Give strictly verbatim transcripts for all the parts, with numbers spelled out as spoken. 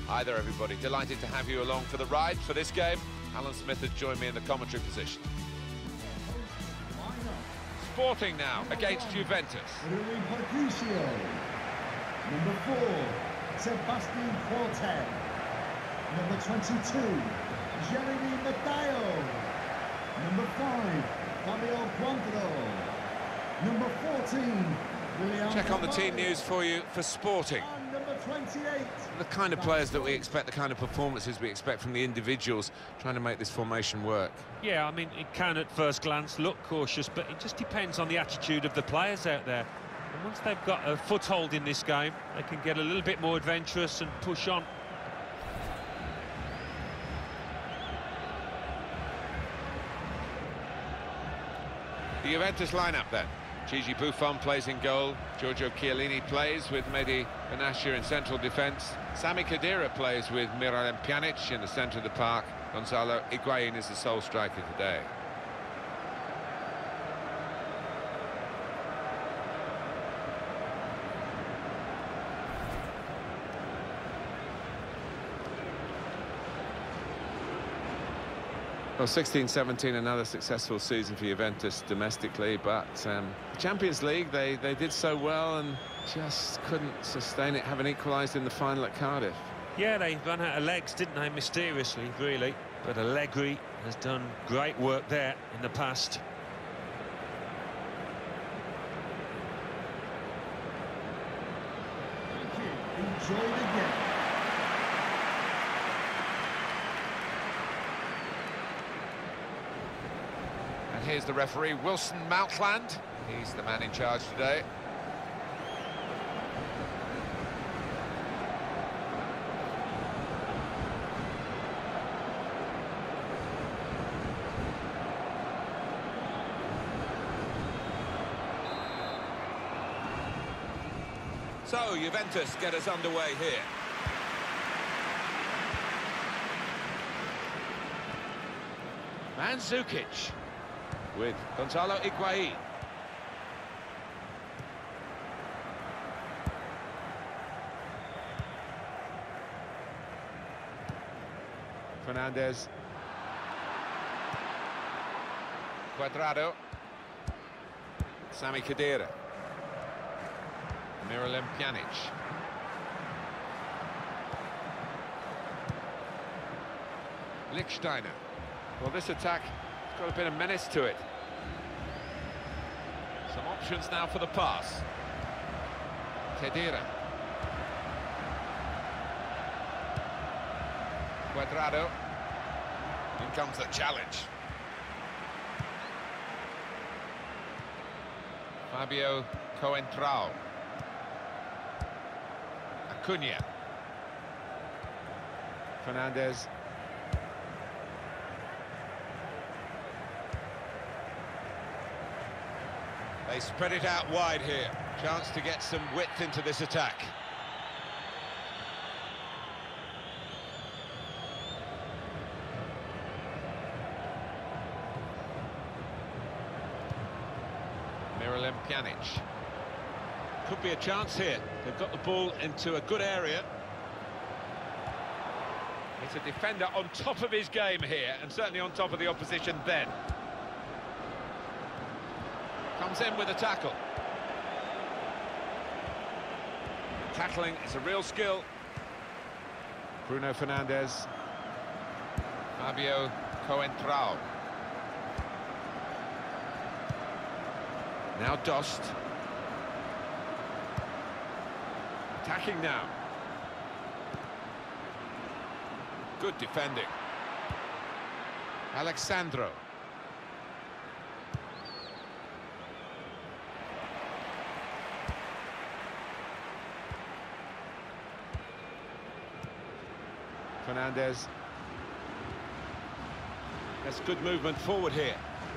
Hi there, everybody. Delighted to have you along for the ride for this game. Alan Smith has joined me in the commentary position. Sporting now against Juventus. Rui Patricio. Number four, Sebastian Cortez. Number twenty-two, Jeremy Mateo. Number five, Fabio Quantro. Number fourteen, William Check on the Tavares. team news for you for Sporting. And number twenty-eight. The kind of players that we expect, the kind of performances we expect from the individuals trying to make this formation work. Yeah, I mean, it can at first glance look cautious, but it just depends on the attitude of the players out there. And once they've got a foothold in this game, they can get a little bit more adventurous and push on. The Juventus lineup then. Gigi Buffon plays in goal. Giorgio Chiellini plays with Mehdi Benatia in central defence. Sami Khedira plays with Miralem Pjanic in the centre of the park. Gonzalo Higuain is the sole striker today. Well, sixteen seventeen, another successful season for Juventus domestically, but um, Champions League, they, they did so well and just couldn't sustain it, having equalised in the final at Cardiff. Yeah, they ran out of legs, didn't they, mysteriously, really. But Allegri has done great work there in the past. Thank you. Enjoy the game. And here's the referee, Wilson Maltland. He's the man in charge today. So, Juventus get us underway here. Mandzukic with Gonzalo Higuain. Fernandez. Cuadrado. Sami Khedira. Miralem Pjanic. Lichtsteiner. Well, this attack has got a bit of menace to it. Some options now for the pass. Khedira. Cuadrado. In comes the challenge. Fabio Coentrao. Acuna. Fernandez. They spread it out wide here. Chance to get some width into this attack. Miralem Pjanic. Could be a chance here. They've got the ball into a good area. It's a defender on top of his game here, and certainly on top of the opposition then. Comes in with a tackle. Tackling is a real skill. Bruno Fernandes. Fabio Coentrao. Now Dost. Attacking now. Good defending. Alexandro. Fernandez. That's good movement forward here.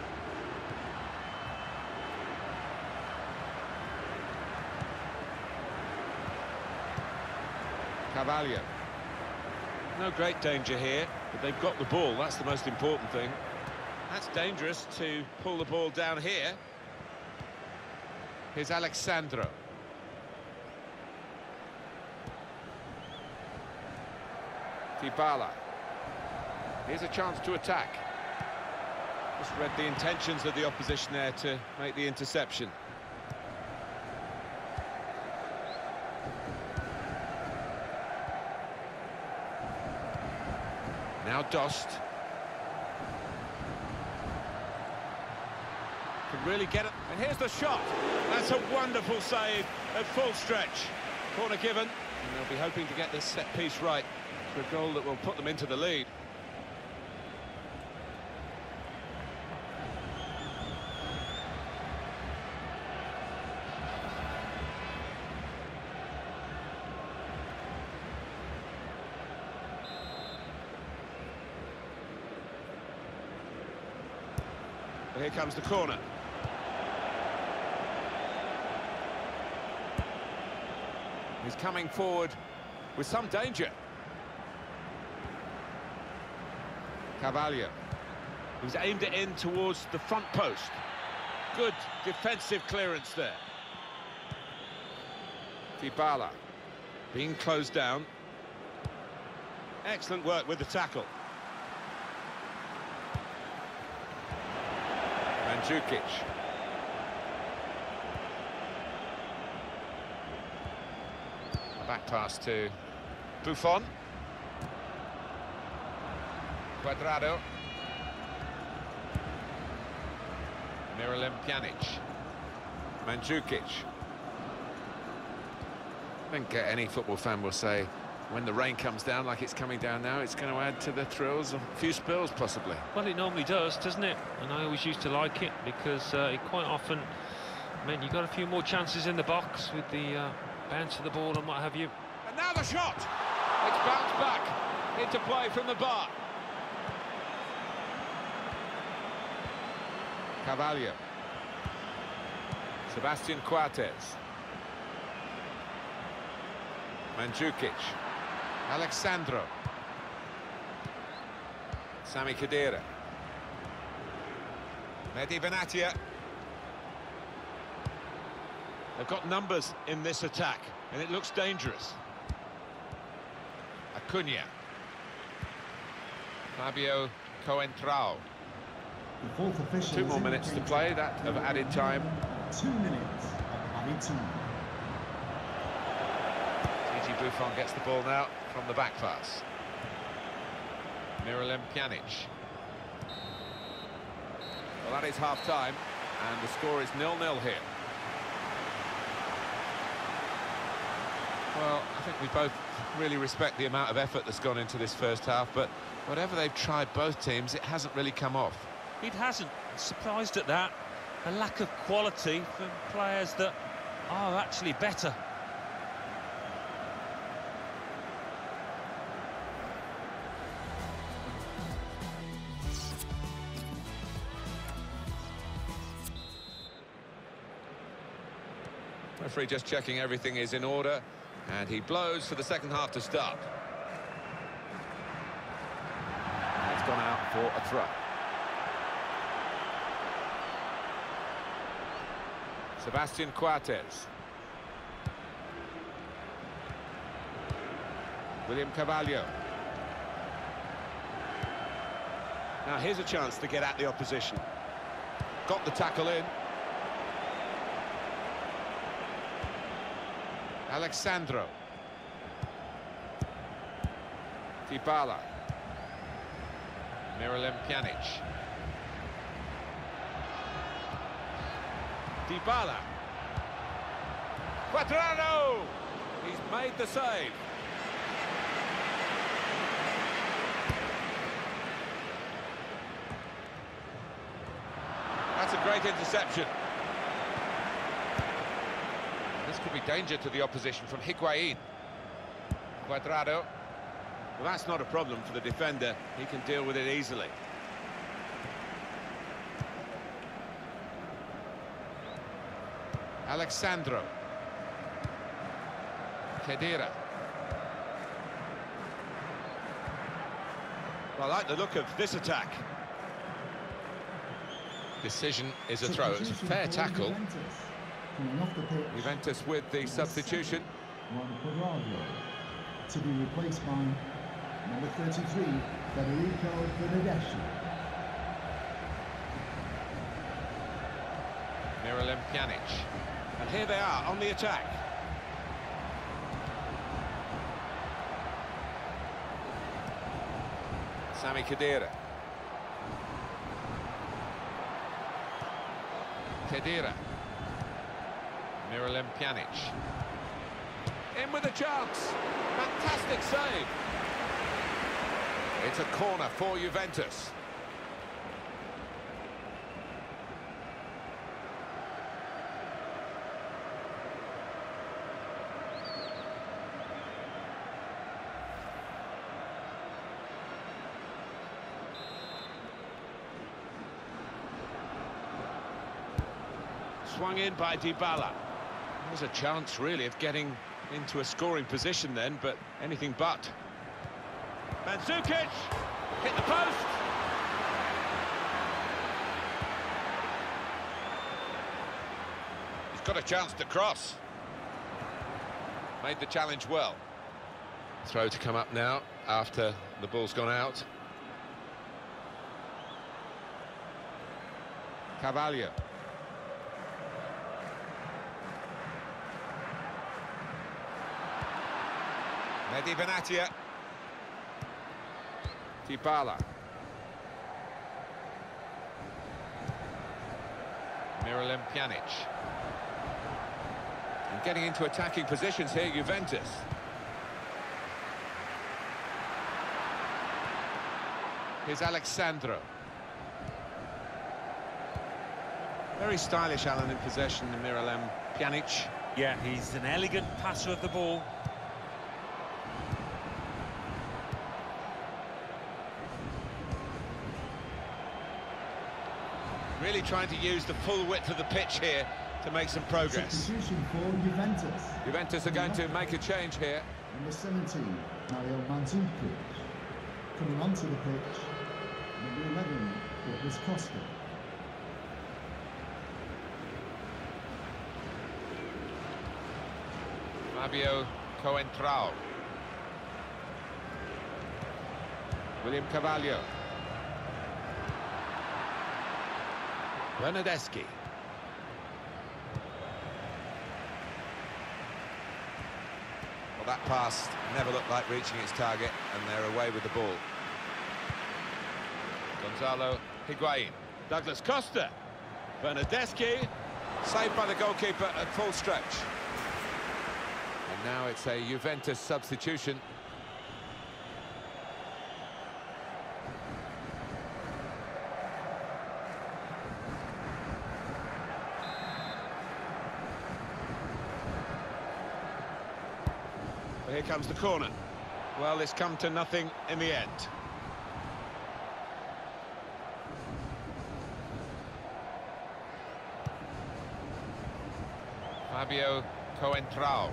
Carvalho. No great danger here, but they've got the ball. That's the most important thing. That's dangerous to pull the ball down here. Here's Alexandro. Dybala. Here's a chance to attack. Just read the intentions of the opposition there to make the interception. Now Dost. Can really get it. And here's the shot. That's a wonderful save at full stretch. Corner given. And they'll be hoping to get this set piece right for a goal that will put them into the lead. Here comes the corner. He's coming forward with some danger. Carvalho. He's aimed it in towards the front post. Good defensive clearance there. Dybala. Being closed down. Excellent work with the tackle. Mandzukic. Back pass to Buffon. Cuadrado. Miralem Pjanic. Mandzukic. I think uh, any football fan will say when the rain comes down like it's coming down now, it's going to add to the thrills, a few spills possibly. Well, it normally does, doesn't it? And I always used to like it because uh, it quite often meant you got a few more chances in the box with the uh, bounce of the ball and what have you. And now the shot! It's bounced back into play from the bar. Carvalho. Sebastian Coates. Mandzukic. Alexandro. Sami Khedira. Mehdi Benatia. They've got numbers in this attack, and it looks dangerous. Acuna. Fabio Coentrao. The fourth official Two has more minutes to indicated play, that of added time. Two minutes of added time. Gigi Buffon gets the ball now from the back pass. Miralem Pjanic. Well, that is half-time, and the score is nil nil here. Well, I think we both really respect the amount of effort that's gone into this first half, but whatever they've tried, both teams, it hasn't really come off. It hasn't. Surprised at that. A lack of quality from players that are actually better. Referee just checking everything is in order, and he blows for the second half to start. And it's gone out for a throw. Sebastian Coates. William Carvalho. Now here's a chance to get at the opposition. Got the tackle in. Alexandro. Dybala. Miralem Pjanic. Dybala. Cuadrado! He's made the save. That's a great interception. This could be danger to the opposition from Higuain. Cuadrado. Well, that's not a problem for the defender. He can deal with it easily. Alexandro. Khedira. Well, I like the look of this attack. Decision is a throw. It's a fair tackle. Coming off the pitch, Juventus with the substitution. Juan Cuadrado, to be replaced by Number thirty-three, Federico Bernardeschi. Miralem Pjanic. And here they are on the attack. Sami Khedira. Khedira. Miralem Pjanic. In with a chance. Fantastic save. It's a corner for Juventus. Swung in by Dybala. There's a chance, really, of getting into a scoring position then, but anything but. Mandzukic hit the post. He's got a chance to cross. Made the challenge well. Throw to come up now after the ball's gone out. Carvalho. Mehdi Benatia. Dybala. Miralem Pjanic. And getting into attacking positions here, Juventus. Here's Alexandro. Very stylish, Alan, in possession, Miralem Pjanic. Yeah, he's an elegant passer of the ball. Really trying to use the full width of the pitch here to make some progress. Substitution for Juventus. Juventus are going to make a change here. Number seventeen, Mario Mandzukic. Coming onto the pitch, number eleven, Douglas Costa. Fabio Coentrao. William Carvalho. Bernardeschi. Well, that pass never looked like reaching its target, and they're away with the ball. Gonzalo Higuain. Douglas Costa. Bernardeschi. Saved by the goalkeeper at full stretch. And now it's a Juventus substitution. Here comes the corner. Well, it's come to nothing in the end. Fabio Coentrao.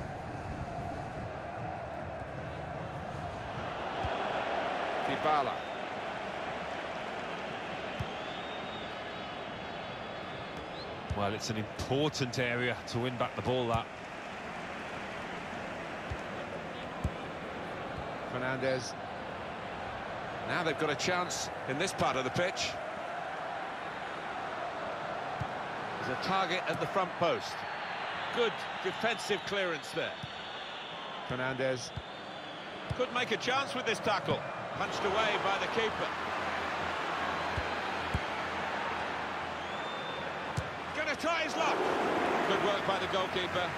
Dybala. Well, it's an important area to win back the ball, that. Fernandez. Now they've got a chance in this part of the pitch. There's a target at the front post. Good defensive clearance there. Fernandez. Could make a chance with this tackle. Punched away by the keeper. Gonna try his luck. Good work by the goalkeeper.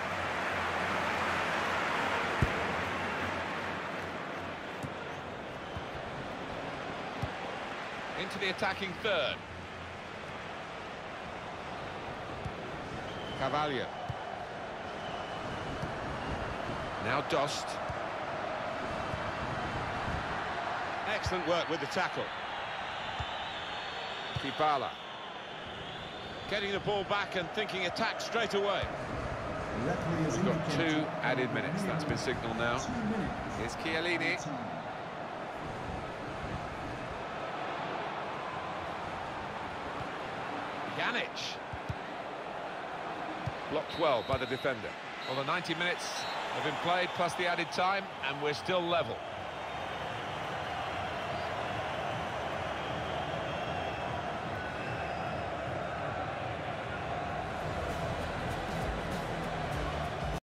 Into the attacking third. Carvalho. Now Dost. Excellent work with the tackle. Dybala. Getting the ball back and thinking attack straight away. We've got two added minutes. That's been signalled now. Two minutes. Here's Chiellini. Pjanic. Blocked well by the defender. Well, the ninety minutes have been played, plus the added time, and we're still level.